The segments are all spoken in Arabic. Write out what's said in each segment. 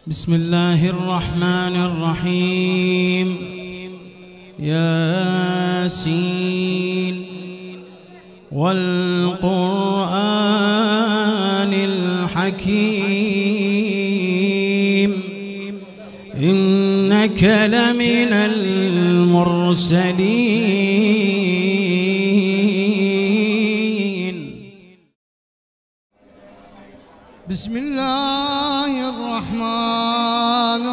بسم الله الرحمن الرحيم. ياسين والقرآن الحكيم إنك لمن المرسلين. بسم الله الرحمن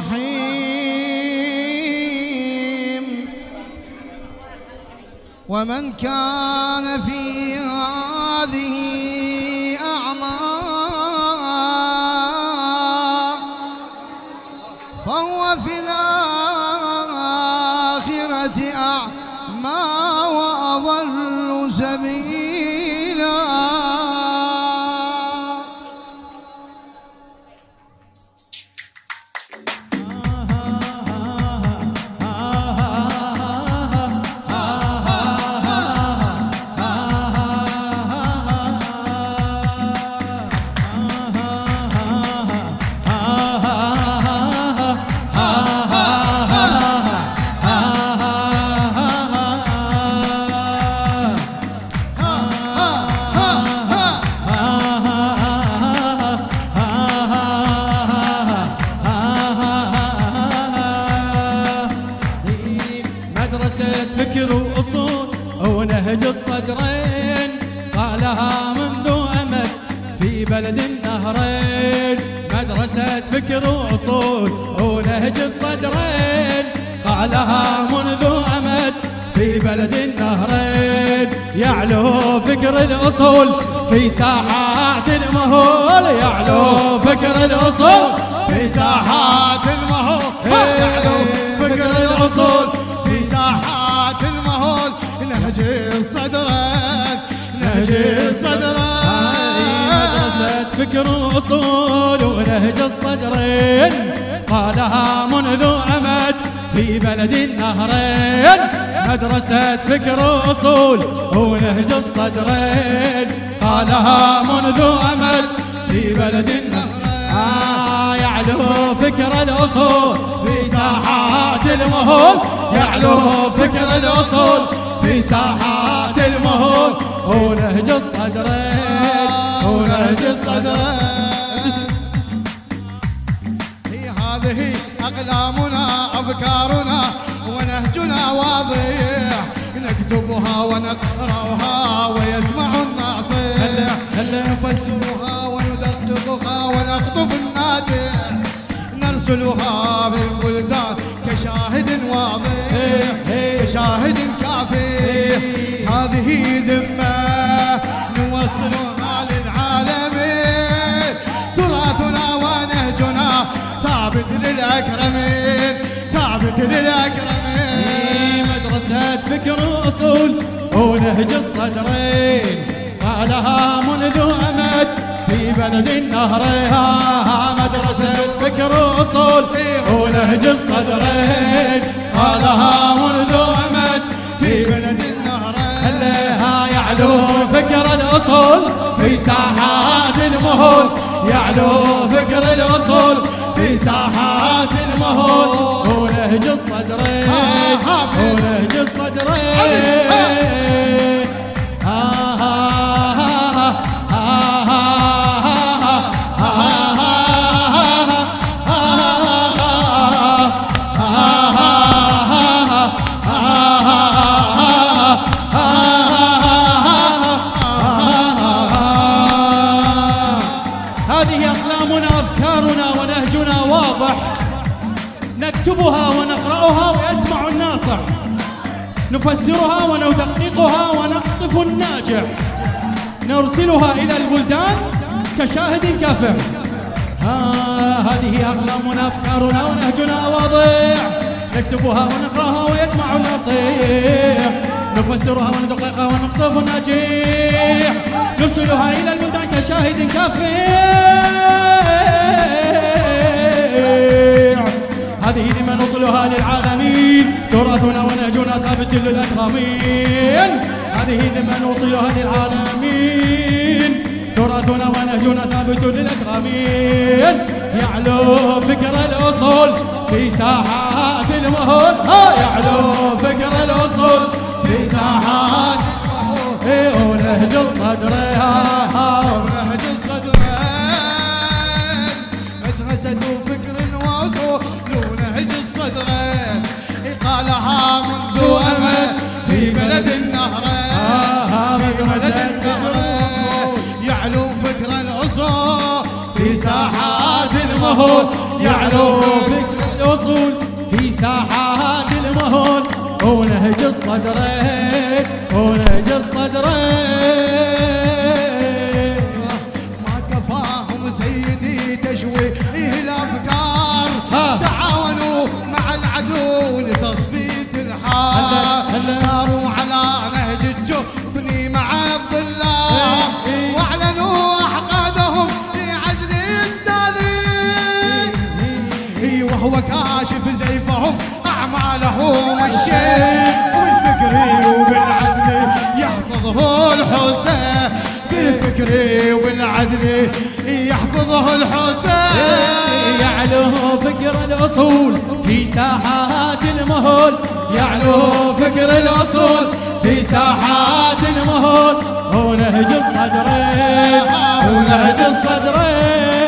الرحيم. ومن كان في هذه أعمى فهو في الآخرة أعمى وأضل سبيلا. فكر وأصول ونهج الصدرين قالها منذ أمد في بلد النهرين. مدرسة فكر وأصول ونهج الصدرين قالها منذ أمد في بلد النهرين. يعلو فكر الأصول في ساحات المهول. يعلو فكر الأصول في ساحات المهول. يعلو فكر الأصول في ساحات المهول. نهج الصدرين نهج الصدرين. مدرسة فكر وأصول ونهج الصدرين قالها منذ أمد في بلد النهرين. مدرسة فكر وأصول ونهج الصدرين قالها منذ أمد في بلد النهرين. يعلو فكر الأصول في ساحات المهول. يعلو فكر الأصول في ساحات المهول ونهج الصدرين ونهج الصدرين. هي هذه أقلامنا أفكارنا ونهجنا واضح. نكتبها ونقرأها ويسمع الناصح. نفسرها وندققها ونقطف الناجح. نرسلها بالبلدان كشاهد واضح كشاهد كافي. هذه ذمة نوصلها للعالمين. تراثنا ونهجنا ثابت للأكرمين ثابت للأكرمين. مدرسة فكر وأصول ونهج الصدرين قالها منذ أمد في بلد النهرين. مدرسة فكر وأصول ونهج الصدرين قالها منذ أمد في بلد النهرين. يعلو فكر الأصول في ساحات المهول. يعلو فكر الأصول في ساحات المهول ونهج الصدرين ونهج الصدرين. هذه أقلامنا أفكارنا ونهجنا واضح. نكتبها ونقرأها ويسمع الناصح. نفسرها وندققها ونقطف الناجح. نرسلها إلى البلدان كشاهد كافح. هذه أقلامنا أفكارنا ونهجنا واضح. نكتبها ونقرأها ويسمع الناصح. نفسرها وندققها ونقطف الناجح. نرسلها إلى البلدان كشاهد كافح. هذه لمن نوصلها للعالمين. تراثنا ونهجنا ثابت للأكرمين. هذه لمن نوصلها للعالمين. تراثنا ونهجنا ثابت للأكرمين. يعلو في في ساحات المهول. يعلو فكر الأصول في ساحات المهول. ونهج الصدرين ونهج الصدرين مدرسة فكر وأصول ونهج الصدرين قالها منذ أمد في بلد النهرين. في بلد النهرين يعلو فكر الأصول في ساحات المهول. يعلو فكر الأصول في ساحات المهول. ونهج الصدرين ونهج الصدرين. ما كفاهم سيدي تشويه الأفكار تعاونوا مع العدو لتصفية الحال. صاروا على نهج الجبن مع الظلام واعلنوا أحقادهم لعزل استاذي وهو كاشف زيفهم أعمالهم الشيء بالفكر وبالعدل يحفظه الحسين. بالفكر وبالعدل يحفظه الحسين. يعلو فكر الأصول في ساحات المهول. يعلو فكر الأصول في ساحات المهول. ونهج الصدرين ونهج الصدرين.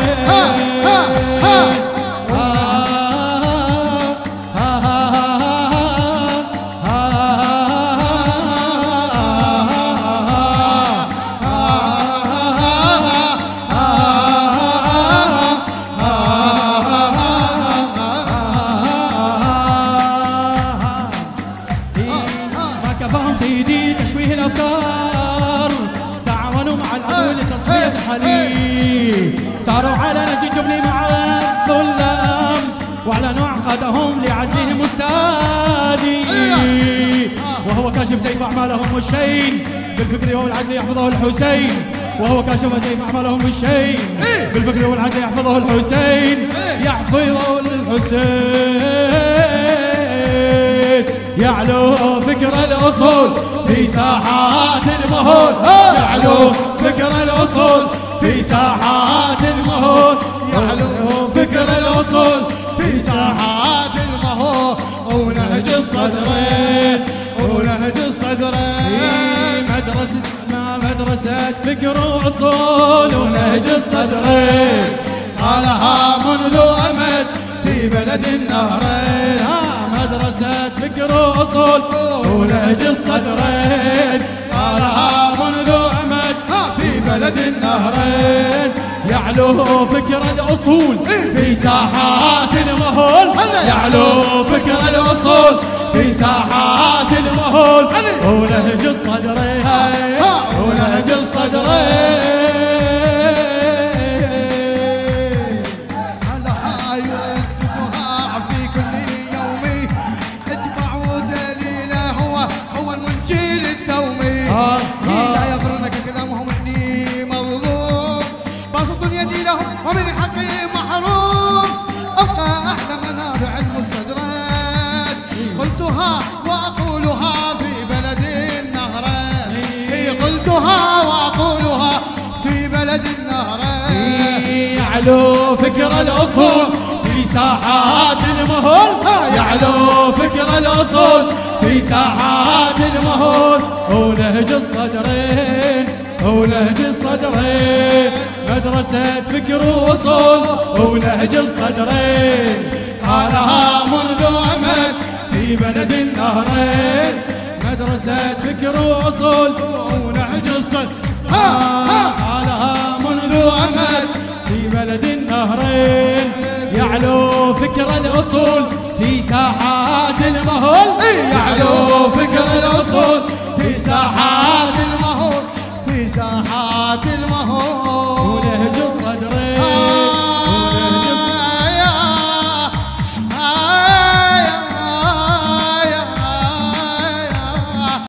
كفاهم سيدي تشويه الأفكار تعاونوا مع العدو لتصفية الحليب. صاروا على نهج الجبن مع الظلام واعلنوا عقدهم لعزلهم استاذي وهو كاشف سيف أعمالهم الشين. بالفكر والعدل يحفظه الحسين. وهو كاشف سيف أعمالهم الشين. بالفكر والعدل يحفظه الحسين. يحفظه الحسين. يعلو فكر الأصول في ساحات المهول. يعلو فكر الأصول في ساحات المهول. يعلو فكر الأصول في ساحات المهول. ونهج الصدرين ونهج الصدرين. مدرسة فكر وأصول ونهج الصدرين. قالها منذ أمد في بلد النهرين. مدرسة فكر وأصول ونهج الصدرين. قالها منذ أمد في بلد النهرين. يعلو فكر الأصول في ساحات المهول. يعلو فكر الأصول في ساحات المهول. ونهج الصدرين ونهج الصدرين. قالها يرددها في كل يوم اتبعوا دليله هو المنجي للدومي. لا يغرنك كلامهم اني مظلوم باسط يدي لهم ومن حقي محروم. ابقى احلى منابع المستدرات قلتها واقولها في بلد النهرين. قلتها واقولها في بلد النهرين. يعلو فكر الأصول في ساحات المهول. يعلو فكر الأصول في ساحات المهول. ونهج الصدرين ونهج الصدرين. مدرسة فكر وأصول ونهج الصدرين. قالها منذ أمد في بلد النهرين. مدرسة فكر وأصول ونهج الصدرين. قالها منذ أمد في بلد النهرين. يعلو فكر الأصول في ساحات